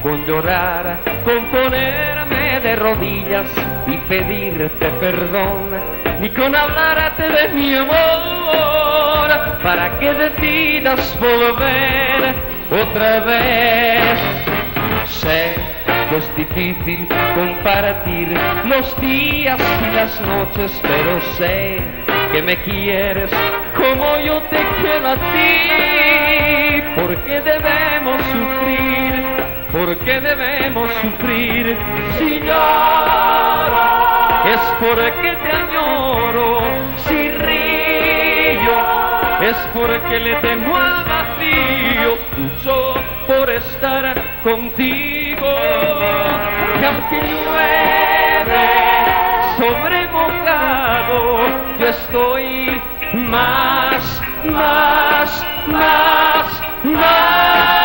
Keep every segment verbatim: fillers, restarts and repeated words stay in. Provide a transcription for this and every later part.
con llorar, con ponerme de rodillas y pedirte perdón, ni con hablarte de mi amor, para que decidas volver otra vez. Sé que es difícil compartir los días y las noches, pero sé que me quieres como yo te quiero a ti. ¿Por qué debemos sufrir? ¿Por qué debemos sufrir? Si lloro es porque te añoro, si río es porque le temo al vacío, lucho por estar contigo. Y aunque llueve sobre mojado, yo estoy más, más, más, más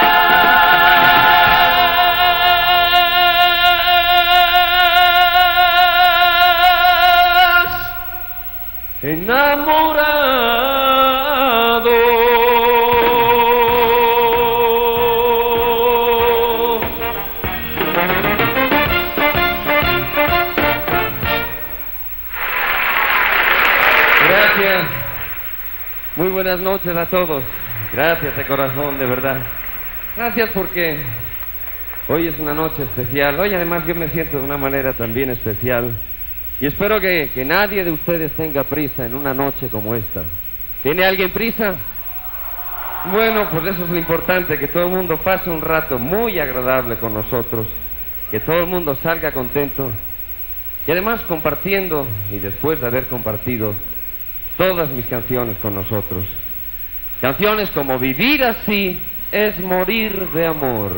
enamorado. Gracias. Muy buenas noches a todos. Gracias de corazón, de verdad. Gracias porque hoy es una noche especial. Hoy además yo me siento de una manera también especial. Y espero que, que nadie de ustedes tenga prisa en una noche como esta. ¿Tiene alguien prisa? Bueno, pues eso es lo importante, que todo el mundo pase un rato muy agradable con nosotros, que todo el mundo salga contento y además compartiendo, y después de haber compartido todas mis canciones con nosotros. Canciones como Vivir así es morir de amor.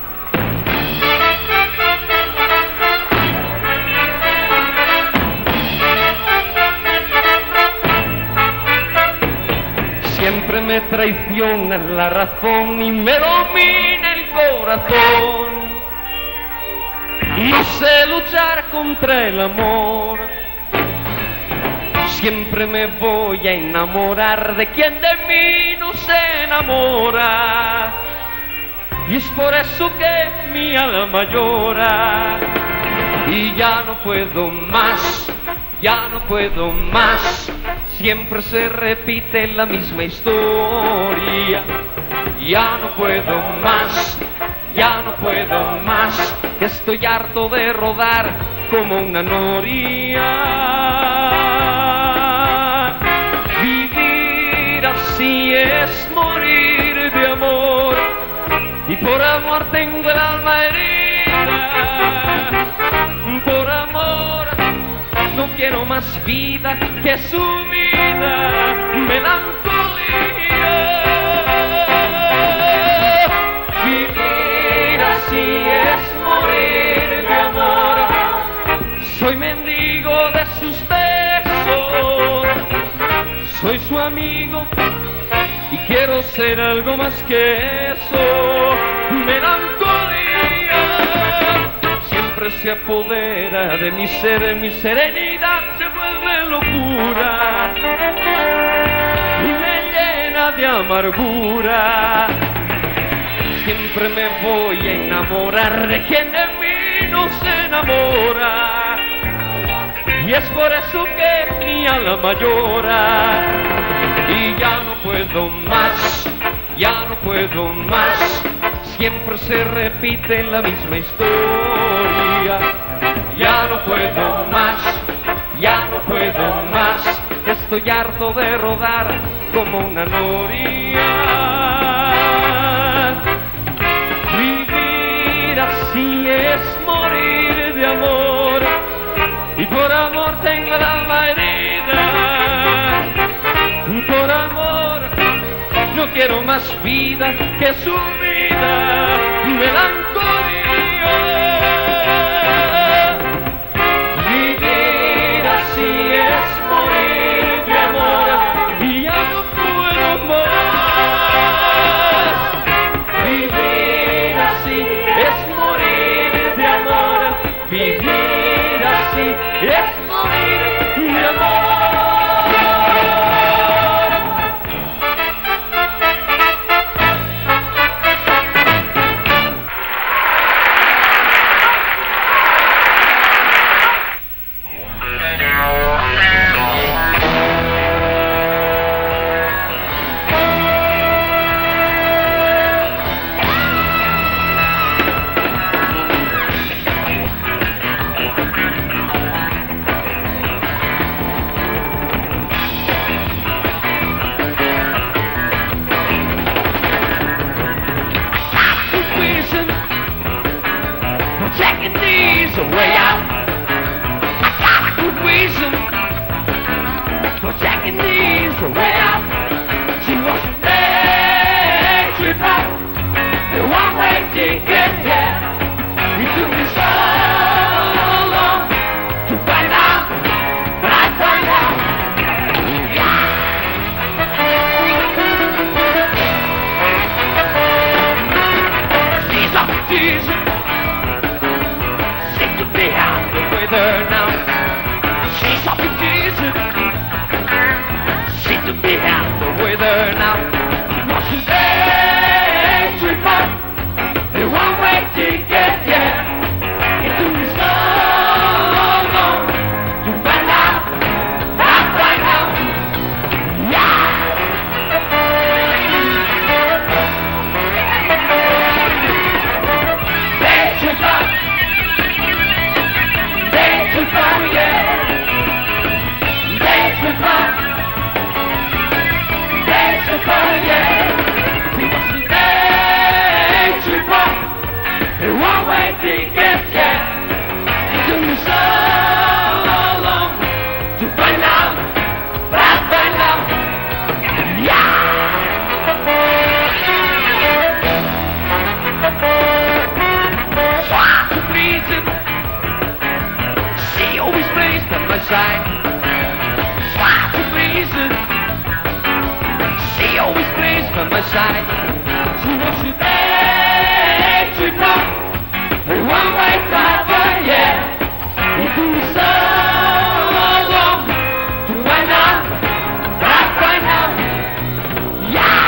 Siempre me traiciona la razón y me domina el corazón. No sé luchar contra el amor. Siempre me voy a enamorar de quien de mí no se enamora. Y es por eso que mi alma llora. Y ya no puedo más, ya no puedo más. Siempre se repite la misma historia. Ya no puedo más, ya no puedo más. Estoy harto de rodar como una noria. Vivir así es morir de amor. Y por amor tengo el alma herida. Por amor no quiero más vida que su vida, melancolía. Vivir así es morir de amor. Soy mendigo de sus besos, soy su amigo y quiero ser algo más que eso, melancolía. Siempre se apodera de mi ser, mi serenidad se vuelve locura y me llena de amargura. Siempre me voy a enamorar de quien de mí no se enamora. Y es por eso que mi alma llora. Y ya no puedo más, ya no puedo más. Siempre se repite la misma historia. Ya no puedo más, ya no puedo más. Estoy harto de rodar como una noria. Vivir así es morir de amor. Y por amor tengo el alma herida. Por amor no quiero más vida que su vida, melancolía. Vivir así es morir de amor. Y ya no puedo más. Vivir así es morir de amor. Vivir así es morir de amor. sight. She was she there, she come, and one way driver, yeah. It took me so long to find out, I find out, yeah.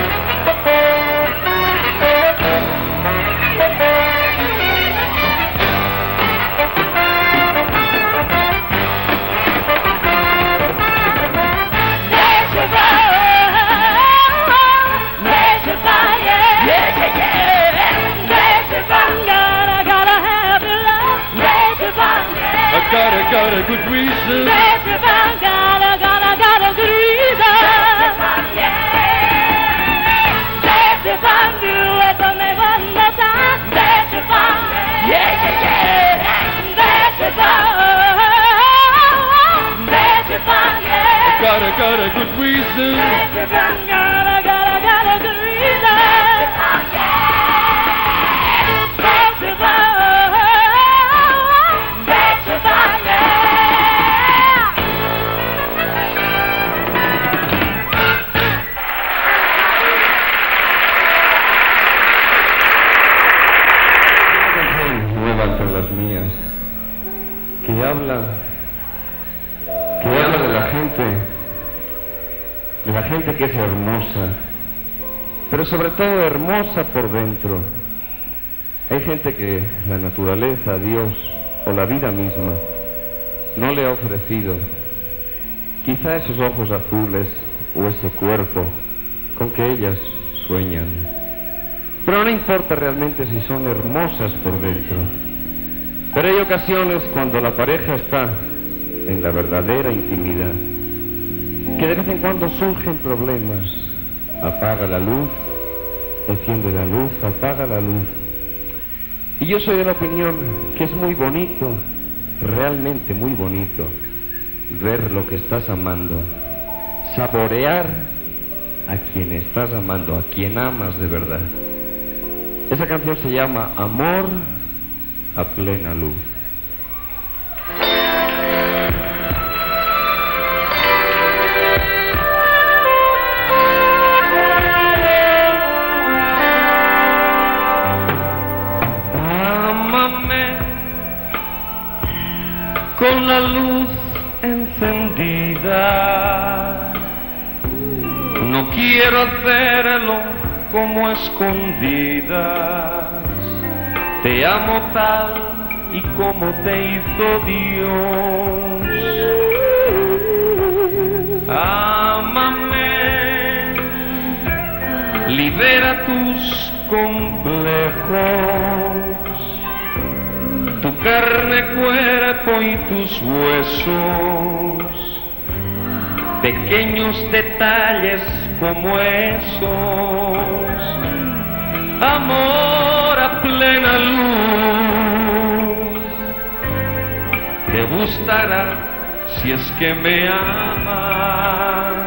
Got a, got a good reason. Got a, got a, got a good reason. That's if I do it, don't ever know time. That's if I, yeah, yeah, yeah. That's if I, that's if I, yeah. Got a, got a good reason. That's if I, got a, got a, got a good reason. That's if I, yeah. That's if I. Entre las mías, que habla, que habla de la gente, de la gente que es hermosa, pero sobre todo hermosa por dentro. Hay gente que la naturaleza, Dios o la vida misma no le ha ofrecido, quizá esos ojos azules o ese cuerpo con que ellas sueñan. Pero no importa realmente si son hermosas por dentro. Pero hay ocasiones cuando la pareja está en la verdadera intimidad, que de vez en cuando surgen problemas. Apaga la luz, enciende la luz, apaga la luz. Y yo soy de la opinión que es muy bonito, realmente muy bonito, ver lo que estás amando, saborear a quien estás amando, a quien amas de verdad. Esa canción se llama Amor a plena luz. Ámame con la luz encendida. No quiero hacerlo como escondidas. Te amo tal y como te hizo Dios. Ámame, libera tus complejos, tu carne, cuerpo y tus huesos, pequeños detalles como esos. Amor a plena luz, te gustará si es que me amas.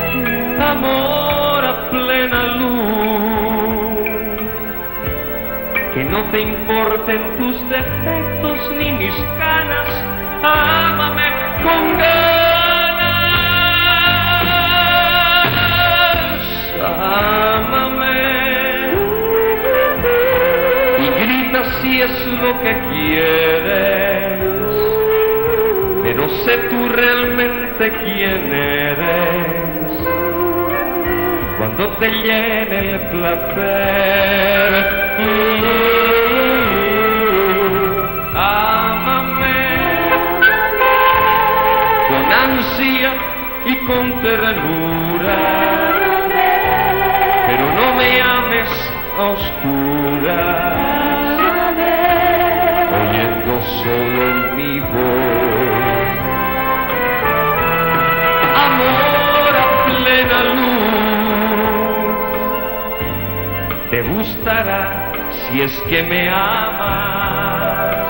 Amor a plena luz, que no te importen tus defectos ni mis canas. Ámame con ganas, ámame. Si es lo que quieres, pero sé tú realmente quién eres. Cuando te llene el placer, mm, ámame con ansia y con ternura, pero no me ames a oscuras, oyendo solo en mi voz. Amor a plena luz, te gustará si es que me amas.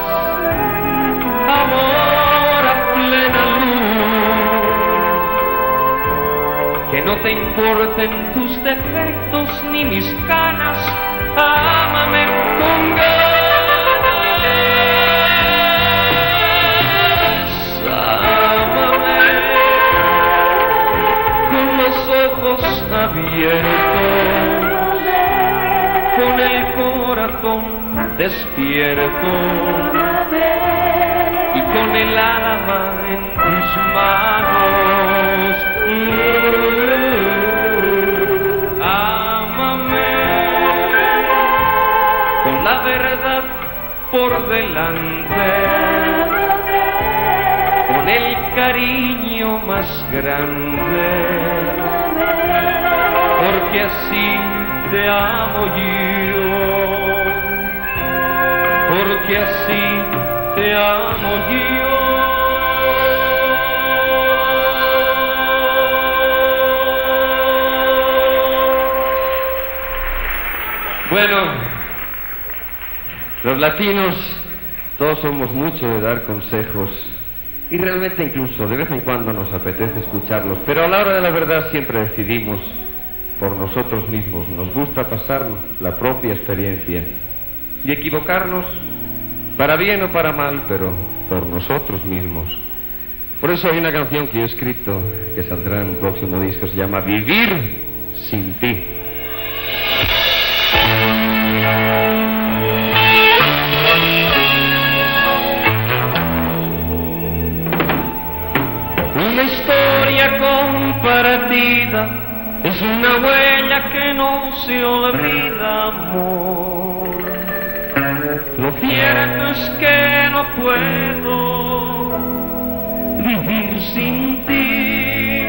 Amor a plena luz, que no te importen tus defectos ni mis canas. Ámame con ganas, ámame con los ojos abiertos, despierto y con el alma en tus manos. Ámame con la verdad por delante, con el cariño más grande, porque así te amo yo, porque así te amo yo. Bueno, los latinos todos somos mucho de dar consejos y realmente incluso de vez en cuando nos apetece escucharlos, pero a la hora de la verdad siempre decidimos por nosotros mismos. Nos gusta pasarnos la propia experiencia y equivocarnos para bien o para mal, pero por nosotros mismos. Por eso hay una canción que yo he escrito que saldrá en un próximo disco, se llama Vivir sin ti. Una historia compartida es una huella que no se olvida, amor. Lo cierto es que no puedo vivir sin ti.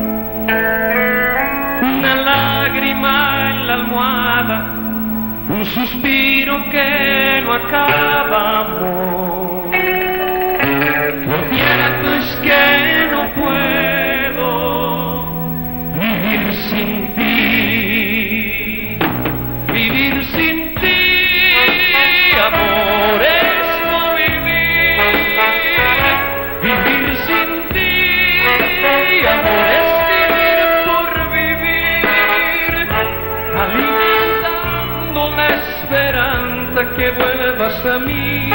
Una lágrima en la almohada, un suspiro que no acaba, amor. Lo cierto es que no puedo vivir sin ti. Vivir sin ti, amor, es no vivir. Vivir sin ti, amor, es vivir por vivir, alimentando la esperanza que vuelvas a mí.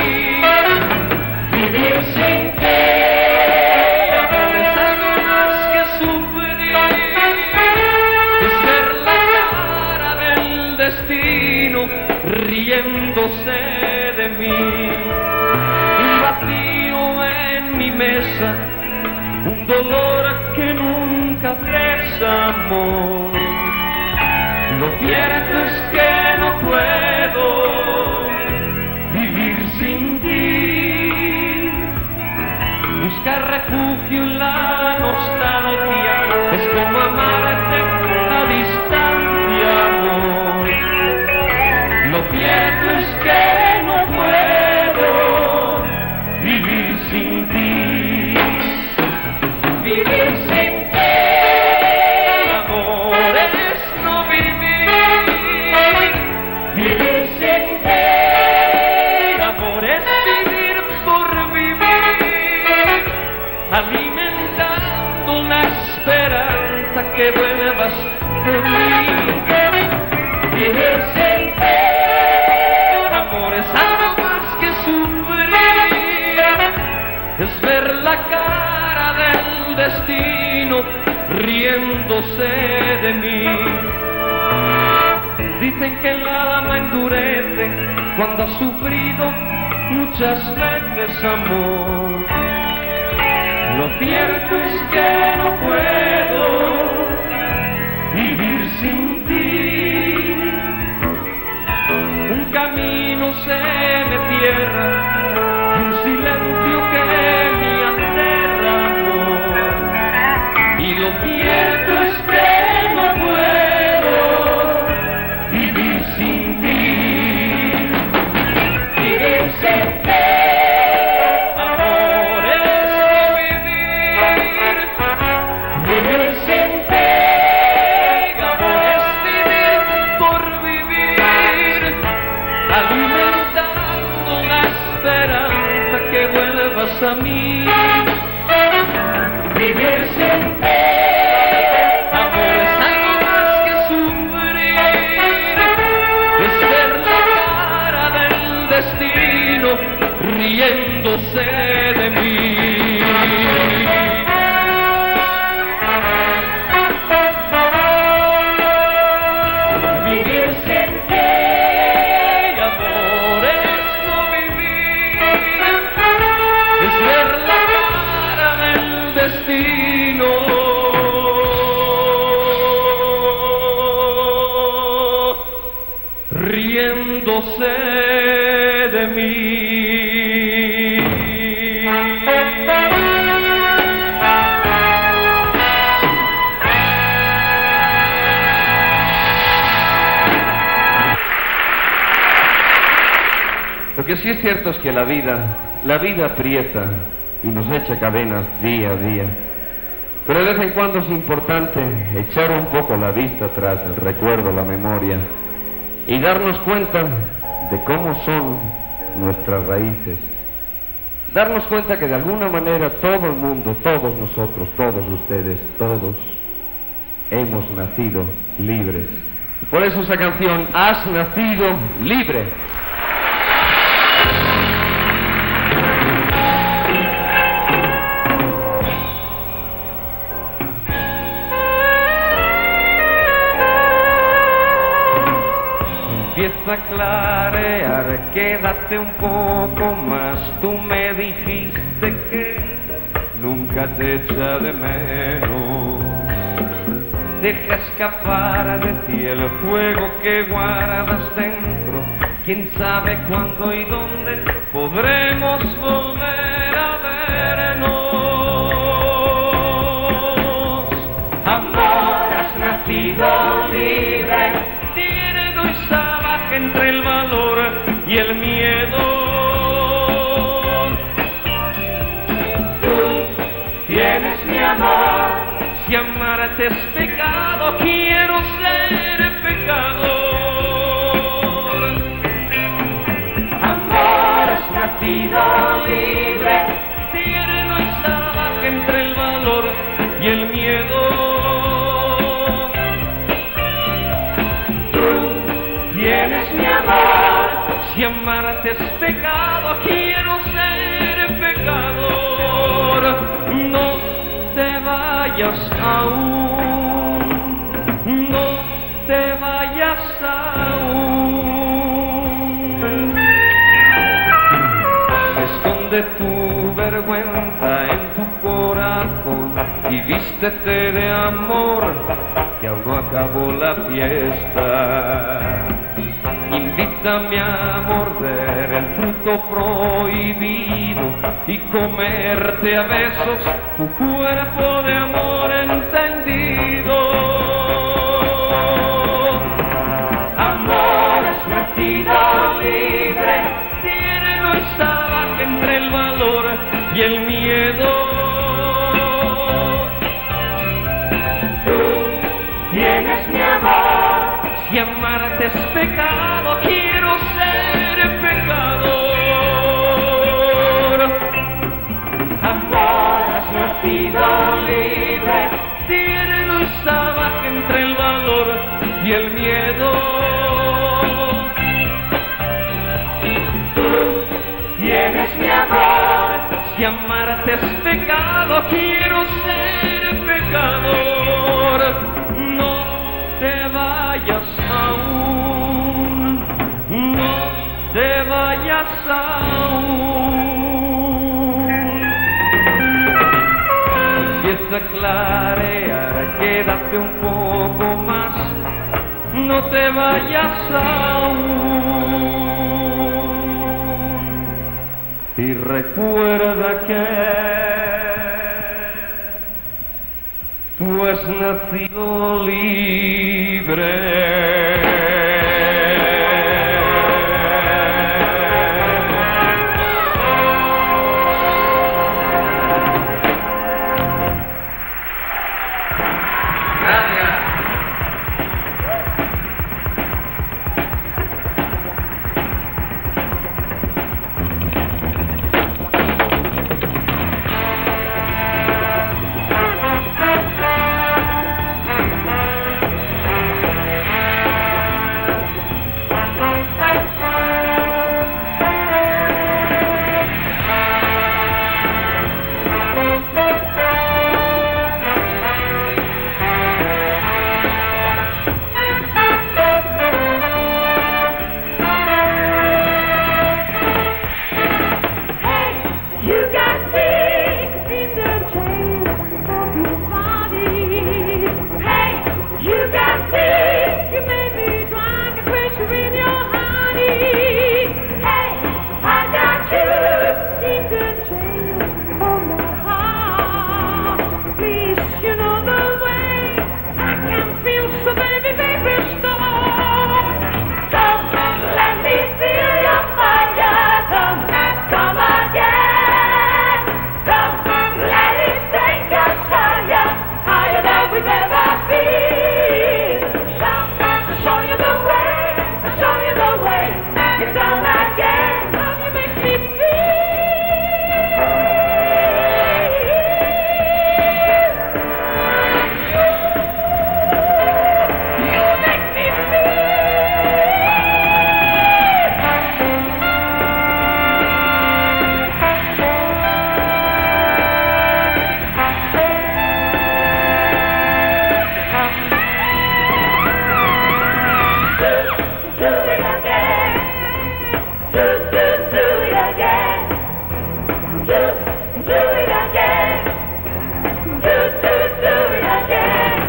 Vivir sin ti, amor, es algo más que sufrir, es ver la cara del destino riéndose de mí. Un vacío en mi mesa, un dolor que nunca cesa, amor. Lo cierto es que no puedo vivir sin ti. Buscar refugio en la nostalgia es como amarte a distancia, amor. Lo cierto es que no puedo vivir sin ti. Vivir sin ti, amor, es no vivir. Vivir sin ti, amor, es vivir por vivir, alimentando la esperanza que vuelvas de mí. Vivir sin ti, amor, es algo más que sufrir, es ver la cara del destino riéndose de mí. Dicen que el alma endurece cuando ha sufrido muchas veces, amor. Lo cierto es que no puedo vivir sin ti. Un camino se me cierra y un silencio que me aterra, amor. Y lo cierto es que no puedo vivir sin ti. Vivir sin ti, amor, es no vivir. Vivir sin ti, amor, es vivir por vivir, alimentando la esperanza que vuelvas a mí. Vivir sin ti, amor, es algo más que sufrir, es ver la cara del destino riéndose de mí. Vivir sin ti, amor, que sí es cierto es que la vida, la vida aprieta y nos echa cadenas día a día. Pero de vez en cuando es importante echar un poco la vista atrás, el recuerdo, la memoria, y darnos cuenta de cómo son nuestras raíces. Darnos cuenta que de alguna manera todo el mundo, todos nosotros, todos ustedes, todos, hemos nacido libres. Por eso esa canción, Has nacido libre. Empieza a clarear, quédate un poco más. Tú me dijiste que nunca te echa de menos. Deja escapar de ti el fuego que guardas dentro. Quién sabe cuándo y dónde podremos volver a vernos. Amor, has nacido libre, tierno y salvaje entre el valor y el miedo. Tú tienes mi amor. Si amarte es pecado, quiero ser pecador. Amor, has nacido libre, tierno y salvaje entre el valor y el miedo. Tú tienes mi amor. Si amarte es pecado, quiero ser pecador. No te vayas aún, no te vayas aún. Esconde tu vergüenza en tu corazón y vístete de amor, que aún no acabó la fiesta. Invítame a morder el fruto prohibido y comerte a besos tu cuerpo de amor encendido. Amor, has nacido libre, tierno y salvaje entre el valor y el miedo. Tú tienes mi amor. Si amarte es pecado, quiero ser pecador. Amor, has nacido libre, tierno y salvaje entre el valor y el miedo. Tú tienes mi amor. Si amarte es pecado, quiero ser pecador. No te vayas aún, no te vayas aún. Empieza a clarear, quédate un poco más, no te vayas aún. Y recuerda que tú has nacido libre. do it again. Do, do, do it again.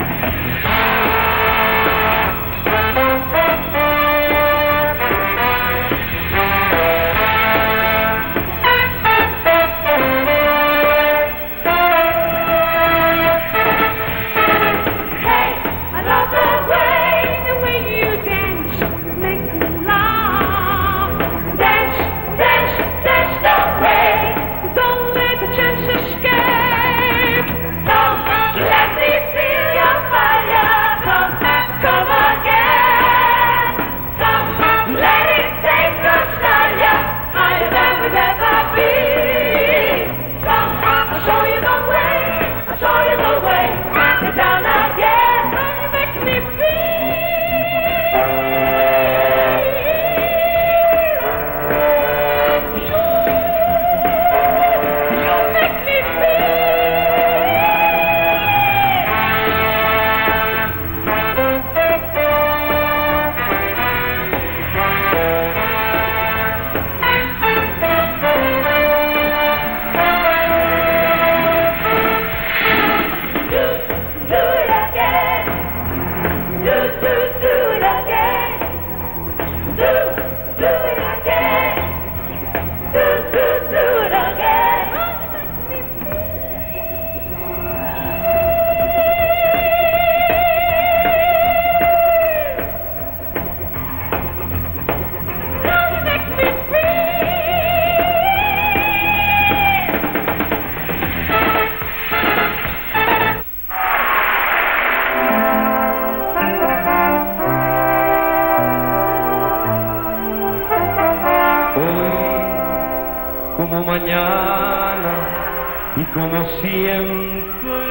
Como mañana y como siempre,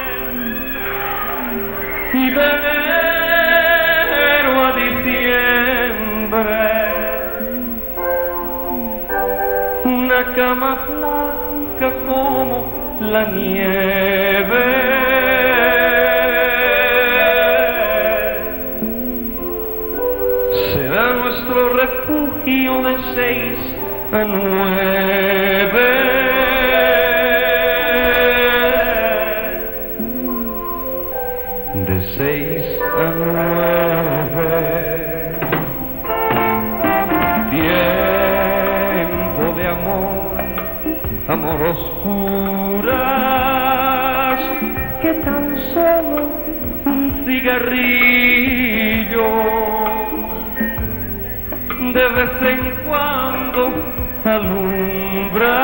y de enero a diciembre, una cama blanca como la nieve, será nuestro refugio de seis a nueve. De seis a nueve. Tiempo de amor, amor oscuras, que tan solo un cigarrillo de vez en cuando alumbra.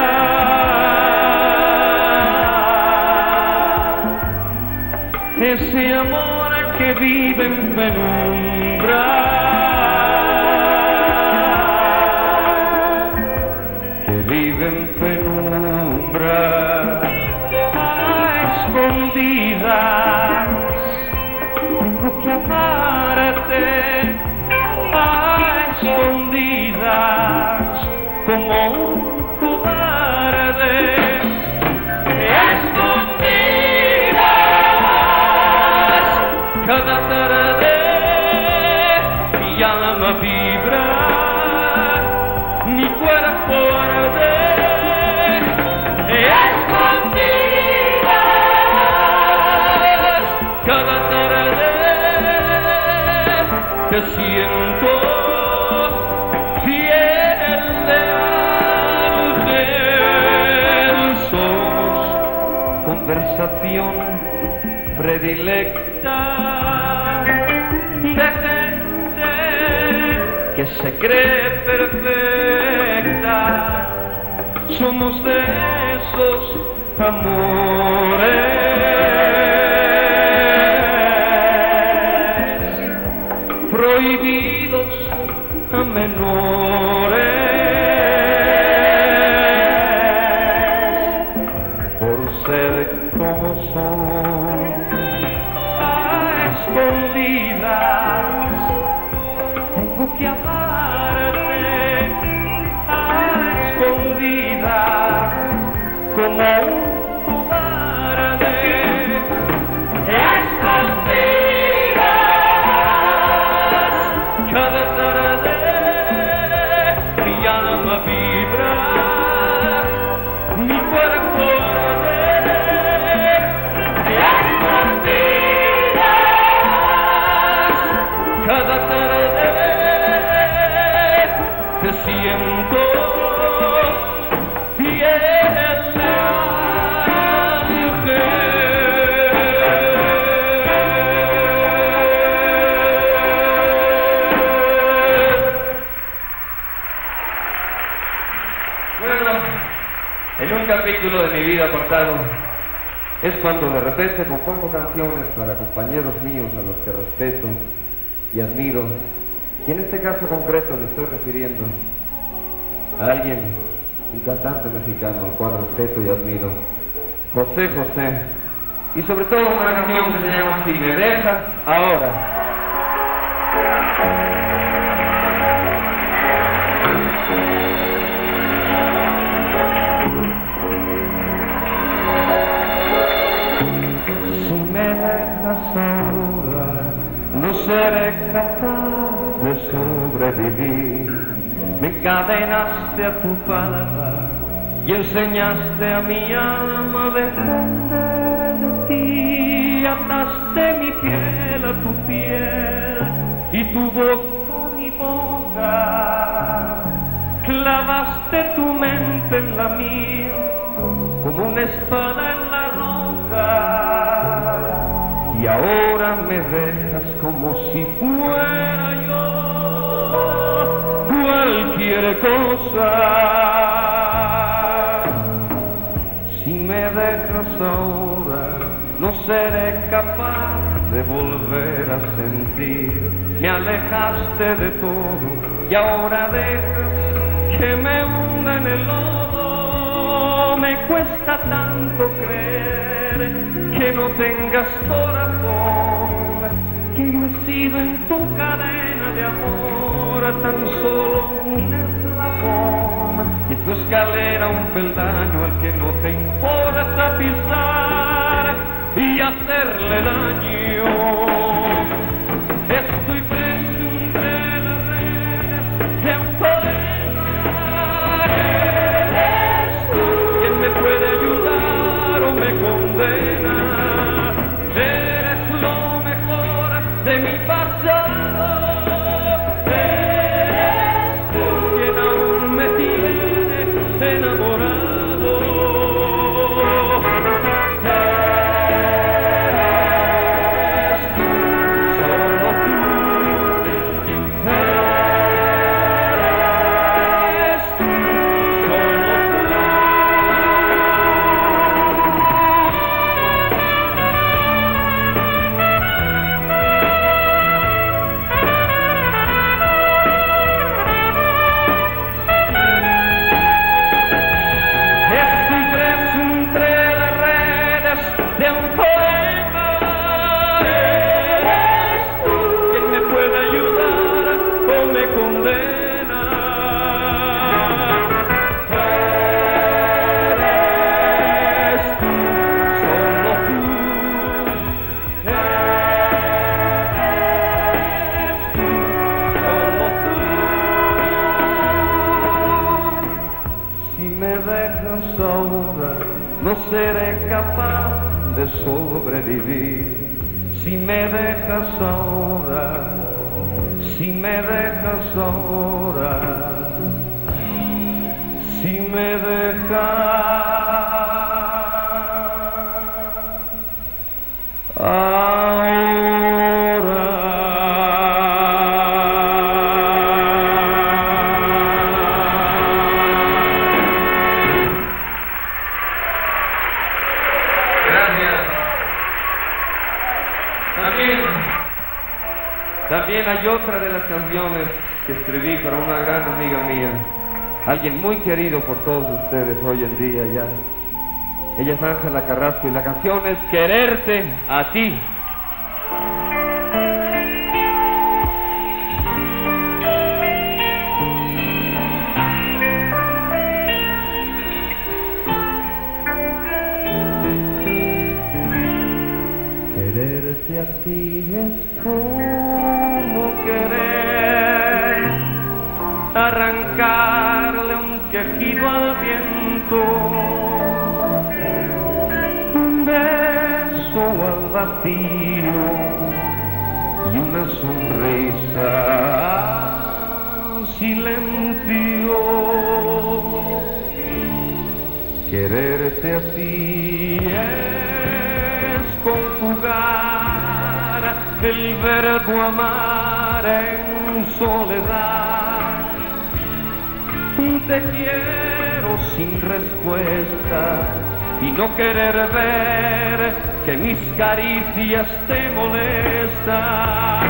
Ese amor que vive en penumbra, que vive en penumbra, a escondidas. Tengo que amarte a escondidas, como un cobarde. Escondidas, cada tarde mi alma vibra, mi cuerpo arde. Escondidas, cada tarde te siento fiel de ángel. Somos conversación predilecta de gente que se cree perfecta. Somos de esos amores prohibidos a menores, por ser como son. A escondidas tengo que amarte, a escondidas como un cobarde. Escondidas, cada tarde mi alma vibra, mi cuerpo de mi vida cortado es cuando de repente compongo canciones para compañeros míos a los que respeto y admiro, y en este caso concreto me estoy refiriendo a alguien, un cantante mexicano al cual respeto y admiro, José José, y sobre todo una canción que se llama Si me dejas ahora. Ahora no seré capaz de sobrevivir. Me encadenaste a tu palabra y enseñaste a mi alma a depender de ti. Ataste mi piel a tu piel y tu boca a mi boca. Clavaste tu mente en la mía como una espada en la roca. Y ahora me dejas como si fuera yo cualquier cosa. Si me dejas ahora, no seré capaz de volver a sentir. Me alejaste de todo y ahora dejas que me hunda en el lodo. Me cuesta tanto creer que no tengas corazón, que yo he sido en tu cadena de amor tan solo un eslabón, y tu escalera un peldaño al que no te importa pisar y hacerle daño. Estoy preso entre las redes de un poema. Eres tú quien me puede ayudar o me condena. Eres lo mejor de mi pasado. Eres tú quien aún me tiene enamorado. Eres tú, solo tú. Eres tú, solo tú. Estoy preso entre las redes de un poema. Eres tú quien me puede ayudar o me condena. Eres tú, solo tú. Eres tú, solo tú. Si me dejas ahora, no seré capaz de sobrevivir. Si me dejas ahora, si me dejas ahora, si me dejas También, también hay otra de las canciones que escribí para una gran amiga mía, alguien muy querido por todos ustedes hoy en día ya. Ella es Ángela Carrasco y la canción es Quererte a ti. Quererte a ti es como querer arrancarle un quejido al viento, un beso al vacío y una sonrisa al silencio. Quererte a ti es conjugar el verbo amar en soledad. Te quiero sin respuesta y no querer ver que mis caricias te molestan.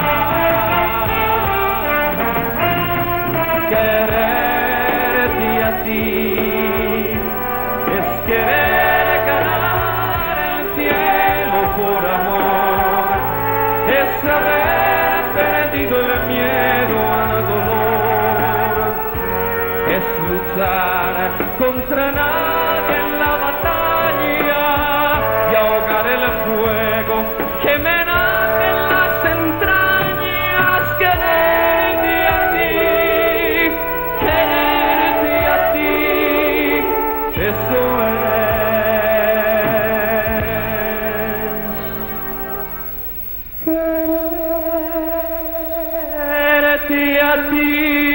Quererte a ti es querer ganar el cielo por amor, es haber perdido el miedo al dolor, es luchar contra nadie en la batalla y ahogar el fuego que me nace en las entrañas. Quererte a ti, quererte a ti, eso es quererte a ti.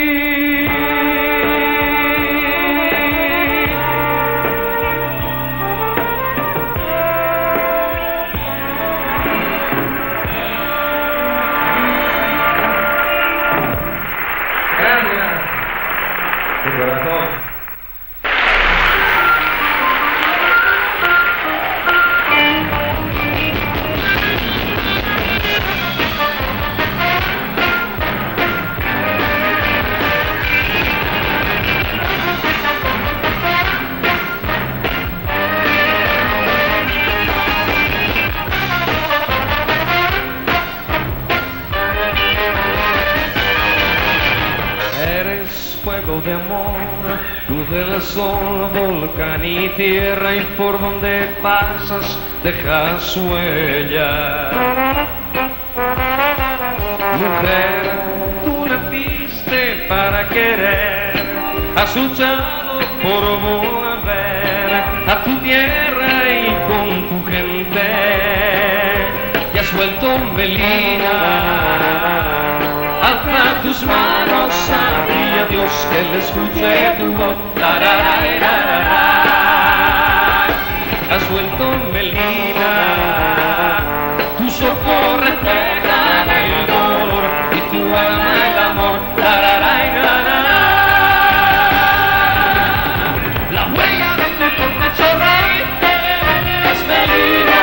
Fuego de amor, luz del sol, volcán y tierra, y por donde pasas dejas huella. Mujer, tú naciste para querer, has luchado por volver a tu tierra y con tu gente, y has vuelto Melina. Alza tus manos a ti, a Dios, que le escuche tu voz. Has vuelto Melina, tus ojos reflejan el dolor y tu alma el amor. La huella de tu pecho raíces, Melina,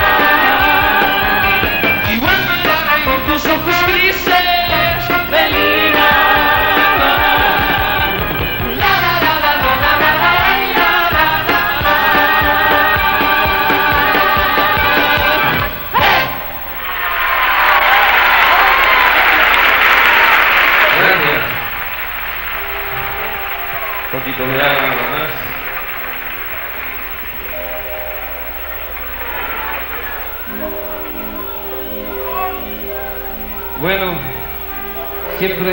y vuelve a reír tus ojos grises. Un poquito de agua más. Bueno, siempre,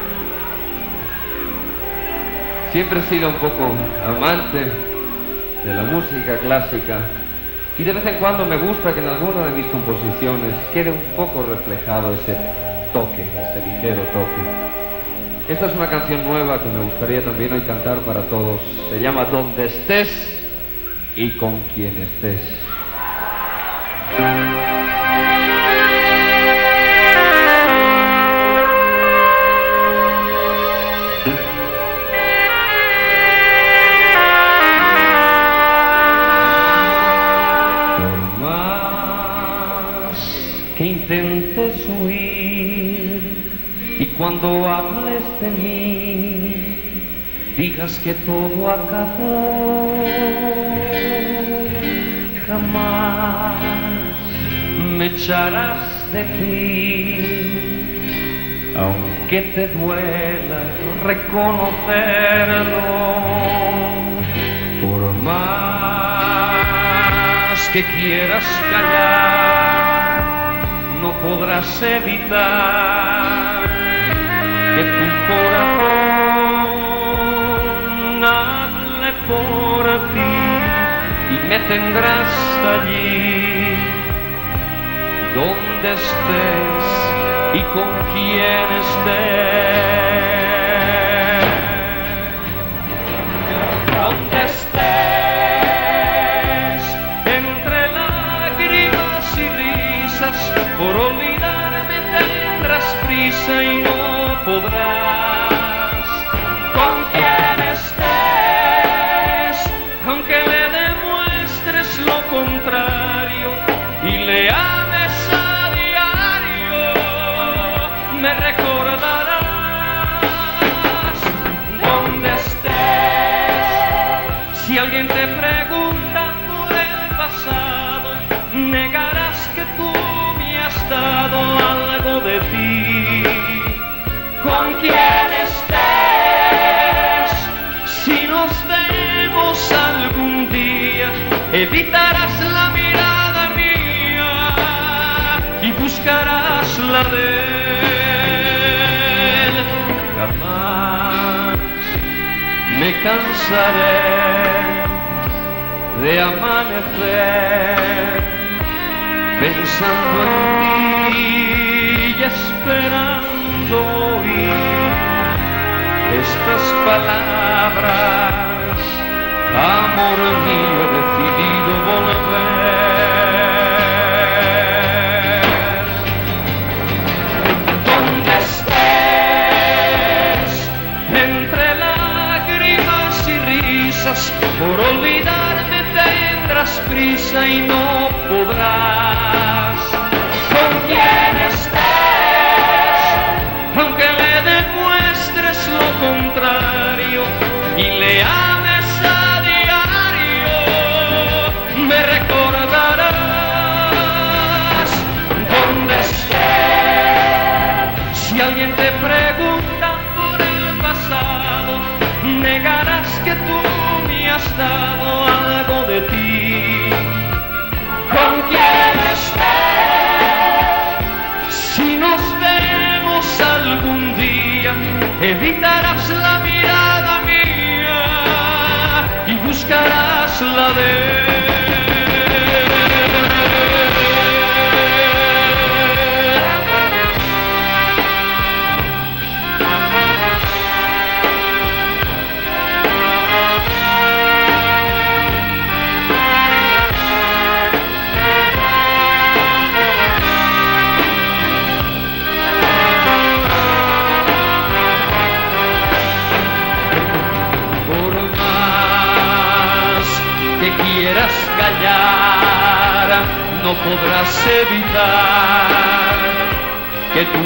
siempre he sido un poco amante de la música clásica y de vez en cuando me gusta que en alguna de mis composiciones quede un poco reflejado ese toque, ese ligero toque. Esta es una canción nueva que me gustaría también hoy cantar para todos. Se llama Donde estés y con quien estés. Por más que intentes huir y cuando hables de mí, digas que todo acabó, jamás me echarás de ti, aunque te duela reconocerlo. Por más que quieras callar, no podrás evitar que tu corazón hable por ti y me tendrás allí donde estés y con quien estés. Donde estés, entre lágrimas y risas, por olvidarme tendrás prisa y no podrás. Con quien estés, aunque me demuestres quien estés. Si nos vemos algún día, evitarás la mirada mía y buscarás la de él. Jamás me cansaré de amanecer pensando en ti y esperando oír estas palabras. Amor mío, he decidido volver. Donde estés, entre lágrimas y risas, por olvidarme tendrás prisa y no podrás. Con quien estés, aunque le demuestres lo contrario y le ames a diario, me recordarás. Donde estés, si alguien te pregunta por el pasado, negarás que tú me has dado algo de ti. Con quien estés, si nos vemos algún día, evitarás la mirada mía y buscarás la de él. Que quieras callar, no podrás evitar que tu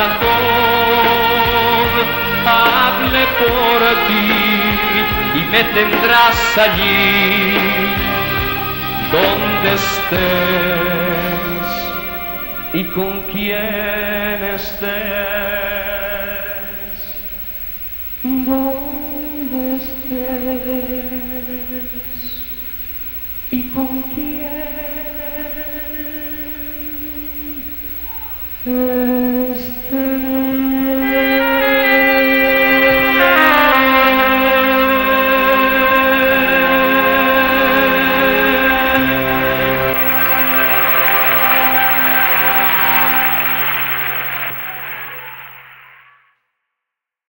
corazón hable por ti y me tendrás allí donde estés y con quien estés.